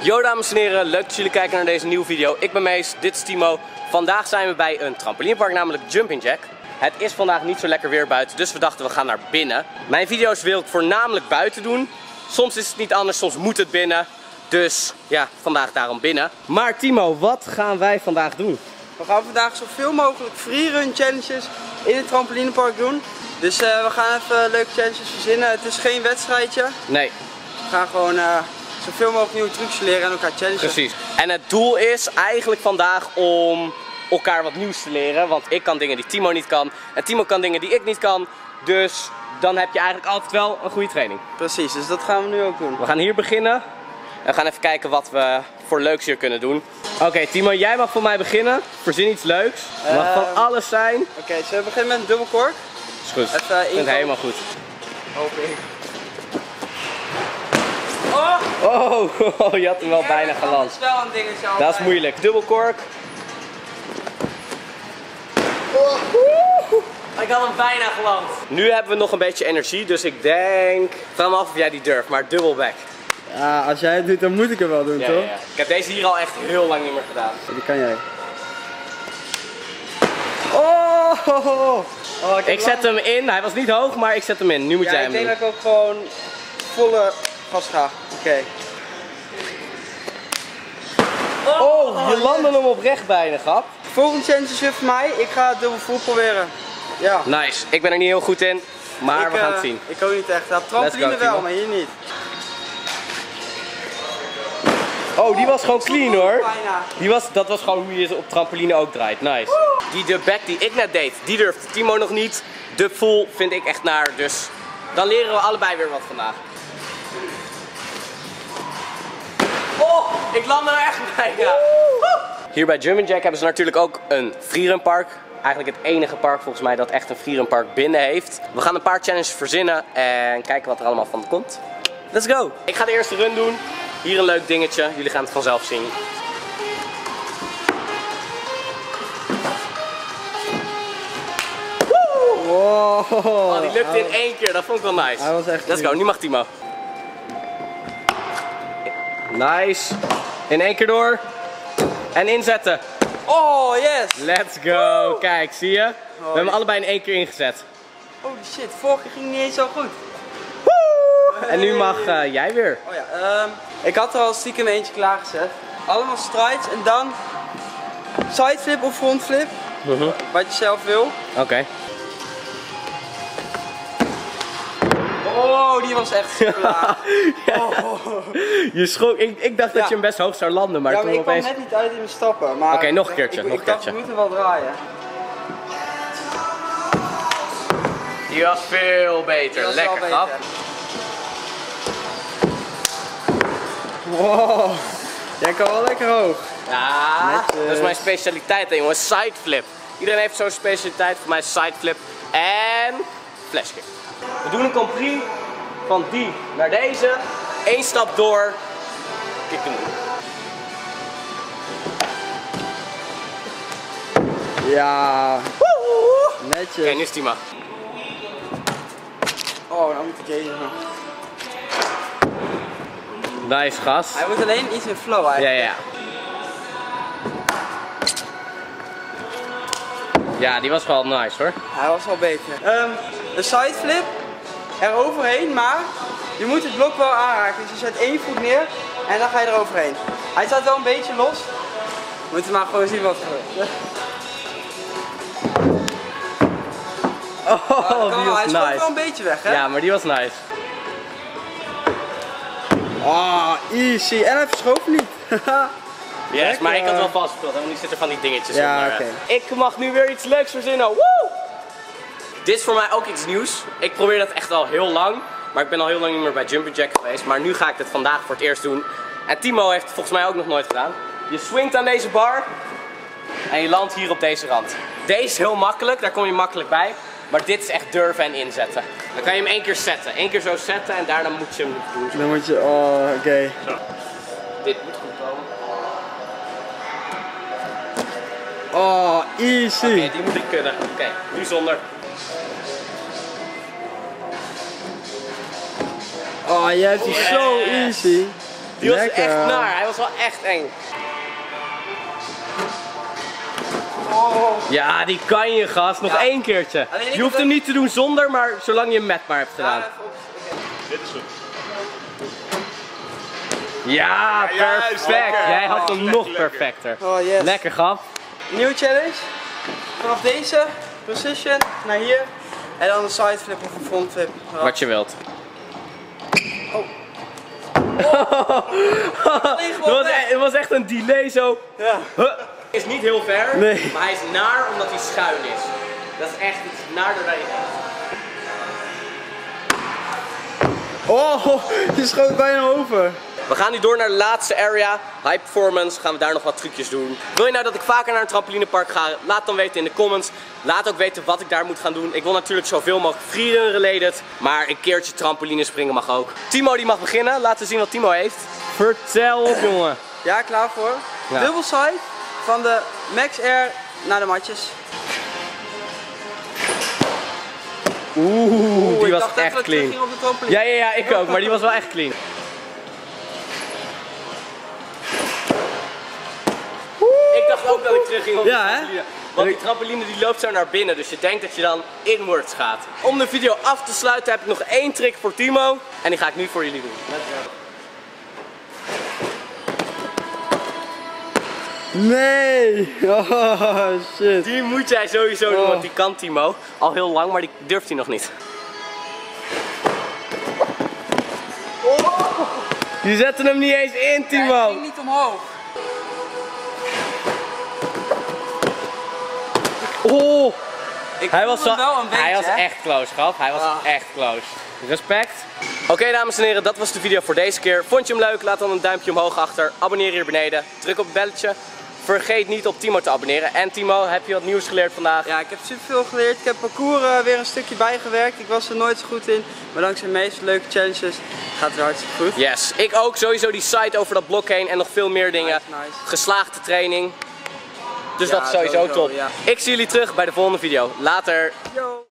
Yo dames en heren, leuk dat jullie kijken naar deze nieuwe video. Ik ben Mees, dit is Timo. Vandaag zijn we bij een trampolinepark, namelijk Jumping Jack. Het is vandaag niet zo lekker weer buiten, dus we dachten we gaan naar binnen. Mijn video's wil ik voornamelijk buiten doen. Soms is het niet anders, soms moet het binnen. Dus ja, vandaag daarom binnen. Maar Timo, wat gaan wij vandaag doen? We gaan vandaag zoveel mogelijk freerun challenges in het trampolinepark doen. Dus we gaan even leuke challenges verzinnen. Het is geen wedstrijdje. Nee. We gaan gewoon zoveel mogelijk nieuwe trucs leren en elkaar challengen. Precies. En het doel is eigenlijk vandaag om elkaar wat nieuws te leren. Want ik kan dingen die Timo niet kan. En Timo kan dingen die ik niet kan. Dus dan heb je eigenlijk altijd wel een goede training. Precies, dus dat gaan we nu ook doen. We gaan hier beginnen. En we gaan even kijken wat we voor leuks hier kunnen doen. Oké, Timo, jij mag voor mij beginnen. Verzin iets leuks. Het mag van alles zijn. Oké, dus we beginnen met een dubbelkork. Is goed. Even Ik vind het helemaal goed. Hoop ik. Oh, je had hem wel bijna geland. Dat is wel een dingetje altijd. Dat is moeilijk. Dubbelkork. Ik had hem bijna geland. Nu hebben we nog een beetje energie, dus ik denk... Vraag me af of jij die durft, maar dubbelback. Ja, als jij het doet, dan moet ik het wel doen, Ja, toch? ja. Ik heb deze hier al echt heel lang niet meer gedaan. Die kan jij. Ik zet hem in. Hij was niet hoog, maar ik zet hem in. Nu moet jij hem doen. Ik denk dat ik ook gewoon volle gas ga. Oké. Oh, je landde hem op recht bijna, grap. Volgende challenge is weer voor mij. Ik ga het dubbel voet proberen. Ja. Nice. Ik ben er niet heel goed in, maar we gaan het zien. Ik ook niet echt. Ja, trampoline wel, maar hier niet. Oh, die was gewoon clean hoor. Bijna. Dat was gewoon hoe je ze op trampoline ook draait. Nice. Die dubback die ik net deed, die durfde Timo nog niet. Dubfull vind ik echt naar, dus dan leren we allebei weer wat vandaag. Oh, ik land er echt bijna. Hier bij Jumping Jack hebben ze natuurlijk ook een freerun park. Eigenlijk het enige park volgens mij dat echt een freerun park binnen heeft. We gaan een paar challenges verzinnen en kijken wat er allemaal van komt. Let's go! Ik ga de eerste run doen. Hier een leuk dingetje, jullie gaan het vanzelf zien. Wow. Oh, die lukte in één keer, dat vond ik wel nice. Hij was echt Let's go, nu mag Timo. Nice. In één keer door. En inzetten. Oh, yes! Let's go. Kijk, zie je? We hebben hem allebei in één keer ingezet. Holy shit, vorige keer ging het niet eens zo goed. En nu mag jij weer. Oh ja, ik had er al stiekem eentje klaargezet. Allemaal strides en dan sideflip of frontflip. Wat je zelf wil. Oké. Oh, die was echt super laag. Ja. Je schrok. Ik dacht dat je hem best hoog zou landen, maar Ja, toen maar ik kwam opeens... net niet uit in mijn stappen. Maar Oké, nog een keertje, nog een Ik dacht, keertje. we moeten wel draaien. Die was veel beter. Die was Lekker, wel grap. beter. Wow, jij kan wel lekker hoog. Ja, Netjes. dat is mijn specialiteit, hè, jongens. Sideflip. Iedereen heeft zo'n specialiteit. Voor mij is sideflip en flashkick. We doen een compris van die naar deze. Eén stap door. Kick hem doen. Ja, netjes. Oké, nu is Timo. Oh, dan moet ik deze nog. Nice, gast. Hij moet alleen iets in flow eigenlijk. Ja. Ja, die was wel nice hoor. Hij was wel beter. Een sideflip eroverheen, maar je moet het blok wel aanraken. Dus je zet één voet neer en dan ga je eroverheen. Hij staat wel een beetje los. We moeten maar gewoon zien wat er gebeurt. Oh, die was Hij schoot nice. wel een beetje weg, hè? Ja, maar die was nice. Oh, easy. En hij verschoof niet. Yes, maar ik had wel vastgespeeld, want nu zitten van die dingetjes Ja, onder. oké. Ik mag nu weer iets leuks verzinnen. Woe! Dit is voor mij ook iets nieuws. Ik probeer dat echt al heel lang, maar ik ben al heel lang niet meer bij Jumping Jack geweest. Maar nu ga ik het vandaag voor het eerst doen. En Timo heeft het volgens mij ook nog nooit gedaan. Je swingt aan deze bar en je landt hier op deze rand. Deze is heel makkelijk, daar kom je makkelijk bij. Maar dit is echt durven en inzetten. Dan kan je hem één keer zetten. Eén keer zo zetten en daarna moet je hem doen. Dan moet je, oh, oké. Zo. Dit moet goed komen. Oh, easy. Oké, die moet ik kunnen. Oké, nu zonder. Oh, jij hebt die zo easy. Die was Lekker. echt naar, hij was wel echt eng. Oh. Ja, die kan je gast, nog één keertje. Alleen ik Je hoeft heb hem ook- niet te doen zonder, maar zolang je hem met maar hebt gedaan. Ja, even op. Dit is goed. Ja, juist, perfect. lekker. Jij had hem nog lekker. perfecter. Oh yes. Lekker grap. Nieuwe challenge. Vanaf deze position naar hier. En dan een side flip of een front flip. Wat je wilt. Het was echt een delay zo. Ja. Huh. Is niet heel ver, Nee. maar hij is naar omdat hij schuin is. Dat is echt iets naar doordat je Oh, je schoot bijna over. We gaan nu door naar de laatste area, high performance. Gaan we daar nog wat trucjes doen. Wil je nou dat ik vaker naar een trampolinepark ga? Laat dan weten in de comments. Laat ook weten wat ik daar moet gaan doen. Ik wil natuurlijk zoveel mogelijk freerun related. Maar een keertje trampoline springen mag ook. Timo die mag beginnen. Laten we zien wat Timo heeft. Vertel op jongen. Ja, klaar voor. Ja. Dubbel side van de Max Air naar de matjes. Oeh, die ik was dacht even echt dat ik clean. terugging op de trampoline. Ja, ik ook. Maar die was wel echt clean. Ik dacht ook dat ik terug ging op de Ja, hè? trampoline. Want die trampoline die loopt zo naar binnen, dus je denkt dat je dan inwards gaat. Om de video af te sluiten heb ik nog één trick voor Timo. En die ga ik nu voor jullie doen. Nee! Oh shit. Die moet jij sowieso doen, Oh. want die kan Timo. Al heel lang, maar die durft hij nog niet. Die zetten hem niet eens in, Hij Timo. ging niet omhoog. Oh. Ik Hij voelde was, hem wel een beetje, hij was hè? echt close, grap. Hij was Ah. echt close. Respect. Oké, dames en heren, dat was de video voor deze keer. Vond je hem leuk? Laat dan een duimpje omhoog achter. Abonneer hier beneden. Druk op het belletje. Vergeet niet op Timo te abonneren. En Timo, heb je wat nieuws geleerd vandaag? Ja, ik heb superveel geleerd. Ik heb parcours weer een stukje bijgewerkt. Ik was er nooit zo goed in. Maar dankzij de meeste leuke challenges gaat het weer hartstikke goed. Yes, ik ook. Sowieso die site over dat blok heen en nog veel meer dingen. Nice. Geslaagde training. Dus Ja, dat is sowieso top. ja. Ik zie jullie terug bij de volgende video. Later. Yo.